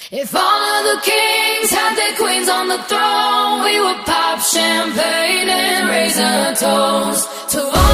If all of the kings had their queens on the throne, we would pop champagne and raise a toast to all